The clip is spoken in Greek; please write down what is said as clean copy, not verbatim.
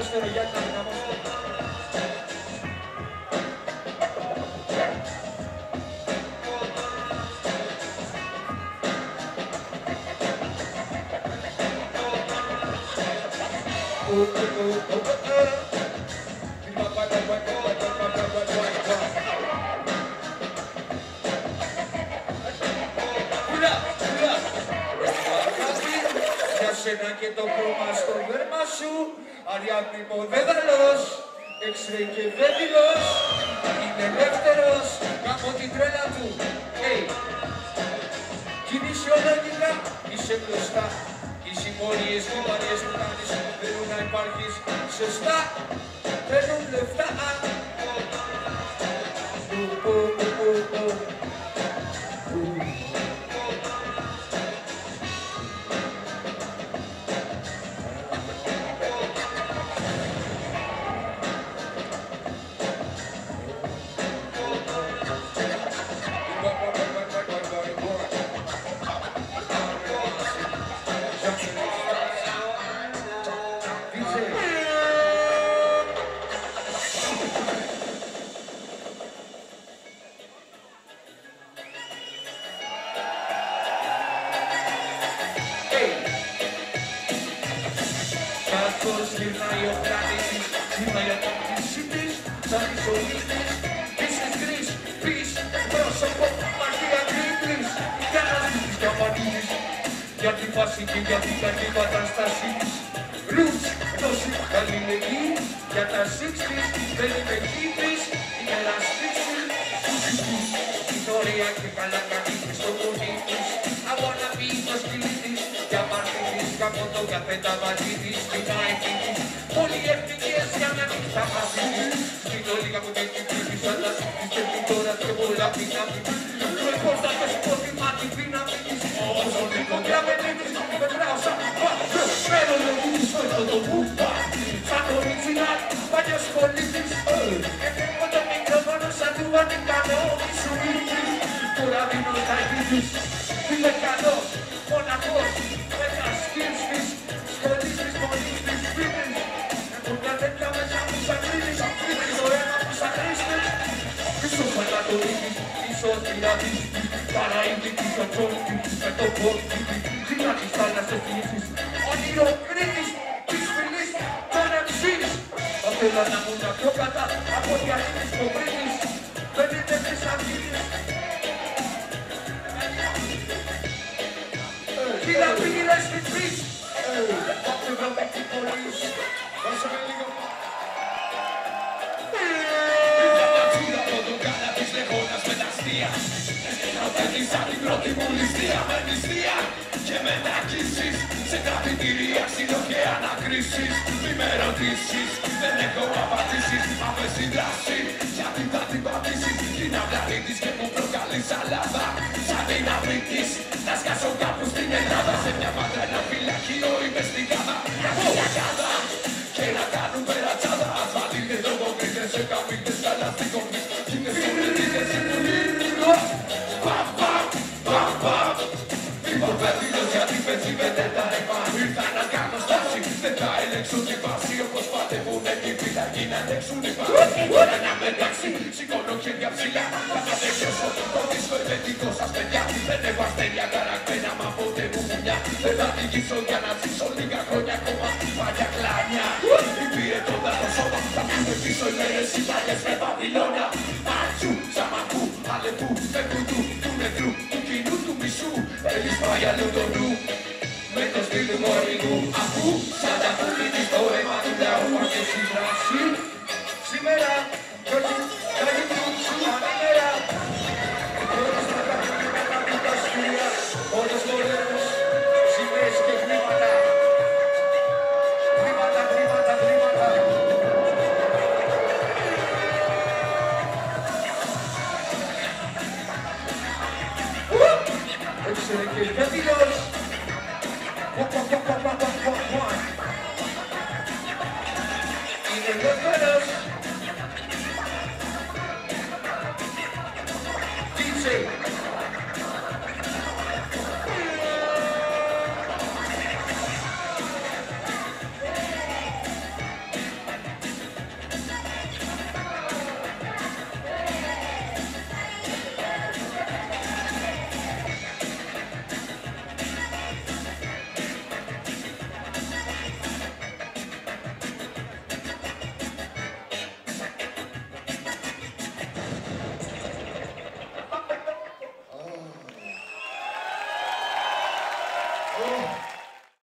ποδόσφαιρο για να δυναμώσουμε. Σένα και το χρώμα στο δέρμα σου, Αριάδνη Ποδέδαλος, X-ray και Βέντιλος, είναι ελεύθερος, κάπου την τρέλα του. Hey, κινησιολογικά είσαι μπροστά, οι συμμόριες και οι παριές που κάνεις θέλουν να υπάρχεις σωστά, παίρνουν λεφτά. Καθώς γυρνάει ο κράτης, γυρνάει από τις σύμπτης, σαν τις ολίτες, πίσες γκρις, πις, πρόσωπο, μαρτία γκρίτρης, για να ζήσεις κι απαντήσεις, για τη φάση και για την κακή κατάσταση της. Ρούτς, δώση, αλληλεγγύη, για τα σύξτης, δεν είναι κύπης, είναι λαστίξη, σουσιστής, ιστορία και καλά κακής στο κοντή της, αγώνα πει το σκυλί της, για μαρτυρής, κάπου το καφέ τα μαζί της, όλοι οι εθνικές για να μην τα μαζί της. Σκηνώ λίγα που δεν την κρύβει σαν τα σύντης και την τώρα και πολλά πινάμι. Το εμπόρτατο υπότιμα την πινάμι της. Όσο λίγο διαβενίτης μετράω σαν πάτρος. Μένω λογούς στο το μπούμπα. Σαν original παλιός πολίτης. Έχω το μικρόφωνο σαν του Βατικανό. Σου ήρθεις τώρα δίνω τα γύτης. Είναι καλός, μοναχός, με τα σκύλς της. Σχολής της μονής της πίτης. Έχουν μια τέτοια μέσα που σαν κρίνεις. Είναι το αίμα που σαν χρήστες. Πίσω φαλατορίκης, πίσω τυράδης. Παραείδικης ο τσόκης, με το πόδι. Γύρω της θάλασσες λύσεις. Όνειρο κρίτης, της φυλής, τον εξής. Θα θέλα να μου να πιο κατά από διαχείρις κομπρίτης. Δεν είναι της αγγίλης. Κοίτα πήγαινες στην πις. Από ευρωπαϊκή πόλης. Δώσε με λίγο. Μια πατσούρα από τον κάνα της λεγόνας με τα αστεία. Ρωτέλησα την πρώτη μου ληστεία με νηστεία και με νακίσεις. Σε κρατητήρια, ξύλο και ανακρίσεις. Μη με ρωτήσεις, δεν έχω απαντήσεις. Άμεση δράση, γιατί θα την πατήσεις. Την αυλαρή της και μου προκαλεί σαλάδα. Σαν δύναμη της, να σκάσω κάπου στην Ελλάδα. Σε μια μάτρα ένα φυλακείο είμαι στην κάνα. Μια φυλακάδα και να κάνουν περατσάδα. Ασφαλίτες, λογοκρίτες, σε καμπίτες, καλαστικοπτές. Κίνες και μυρίδες, συμβουλίρω. Παμ, παμ, παμ, παμ. Λοιπόν πέτειλος γιατί πέτσει πετέτα ρεπά. Ήρθα να κάνω στάση, δεν θα ελέγξουν τη βάση. Όπως πατεύουν εκεί φυλακή να ελέγξουν τη βάση. Τώρα να μεταξύ, σηκώνω χέρια ψηλά. Θα κατεβιώσω το δίσκο ευαιτικό σας παιδιά. Δεν έχω αστέρια καρακτένα, μα ποτέ μου μουνιά. Δεν θα διηγήσω για να ζήσω λίγα χρόνια ακόμα. Παλιά κλάνια, υπηρετώντα το σώμα. Θα βγούμε πίσω οι μέρες οι παλιές με Βαβυλώνα. Ματσού, Σαμακού, Αλεπού, Πεκουτού, του νεκρού, του κοινού, του μισού. Έχεις πάει αλλού το νου, με το σπίτι μου ορεινού. Αφού